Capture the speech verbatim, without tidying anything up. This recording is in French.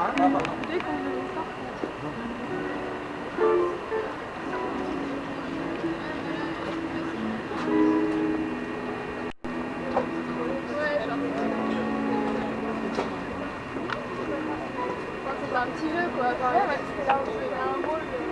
Dès qu'on veut ça. C'est un petit jeu quoi, quand même, parce que là on fait un rôle.